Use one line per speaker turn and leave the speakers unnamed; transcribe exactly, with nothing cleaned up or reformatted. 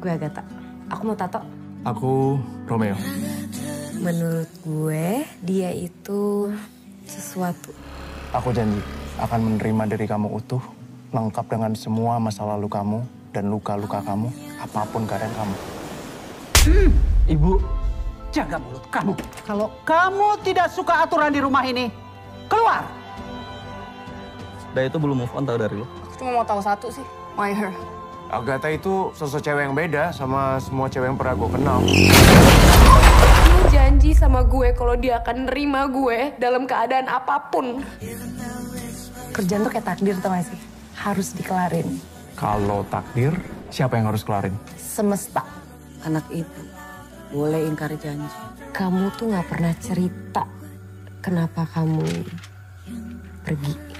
Gue Agatha. Aku mau tato.
Aku Romeo.
Menurut gue, dia itu sesuatu.
Aku janji akan menerima diri kamu utuh, lengkap dengan semua masa lalu kamu dan luka-luka kamu, apapun keadaan kamu.
Hmm, Ibu, jaga mulut kamu. Kalau kamu tidak suka aturan di rumah ini, keluar.
Dia itu belum move on tau dari lo.
Aku cuma mau tahu satu sih, my her.
Agatha itu sosok cewek yang beda sama semua cewek yang pernah gue kenal.
Dia janji sama gue kalau dia akan nerima gue dalam keadaan apapun.
Kerjaan tuh kayak takdir tau gak sih? Harus dikelarin.
Kalau takdir, siapa yang harus kelarin?
Semesta.
Anak ibu, boleh ingkar janji.
Kamu tuh gak pernah cerita kenapa kamu pergi.